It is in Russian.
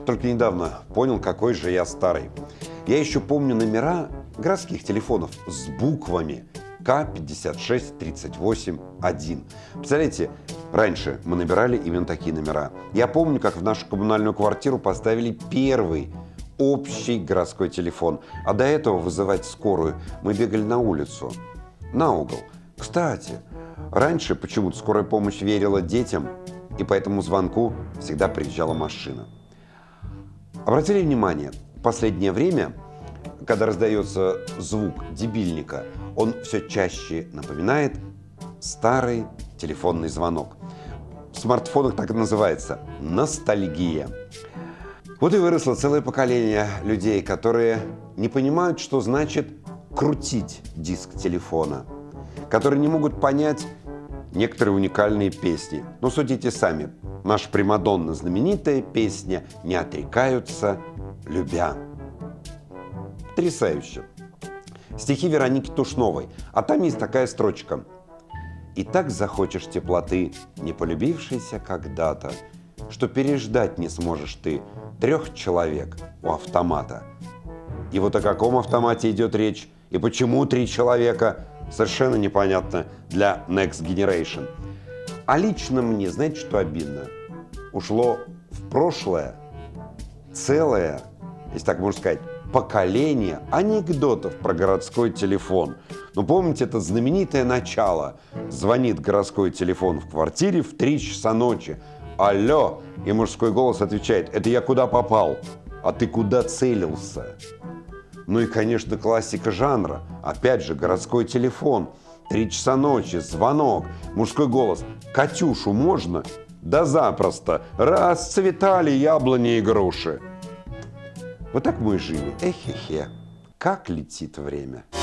только недавно понял, какой же я старый. Я еще помню номера городских телефонов с буквами К5638-1. Представляете, раньше мы набирали именно такие номера. Я помню, как в нашу коммунальную квартиру поставили первый общий городской телефон. А до этого вызывать скорую мы бегали на улицу, на угол. Кстати, раньше почему-то скорая помощь верила детям, и по этому звонку всегда приезжала машина. Обратили внимание, в последнее время, когда раздается звук дебильника, он все чаще напоминает старый телефонный звонок. В смартфонах так и называется – ностальгия. Вот и выросло целое поколение людей, которые не понимают, что значит крутить диск телефона, которые не могут понять некоторые уникальные песни. Но судите сами, наша примадонна знаменитая песня «Не отрекаются, любя». Потрясающе. Стихи Вероники Тушновой, а там есть такая строчка. «И так захочешь теплоты, не полюбившейся когда-то, что переждать не сможешь ты 3 человек у автомата». И вот о каком автомате идет речь, и почему 3 человека, совершенно непонятно для Next Generation. А лично мне, знаете, что обидно? Ушло в прошлое целое, если так можно сказать, поколение анекдотов про городской телефон. Ну, помните, это знаменитое начало. Звонит городской телефон в квартире в 3 часа ночи. Алло! И мужской голос отвечает: это я куда попал? А ты куда целился? Ну и, конечно, классика жанра. Опять же, городской телефон. 3 часа ночи, звонок. Мужской голос: Катюшу можно? Да запросто. Расцветали яблони и груши. Вот так мы и жили. Эхе-хе. Как летит время.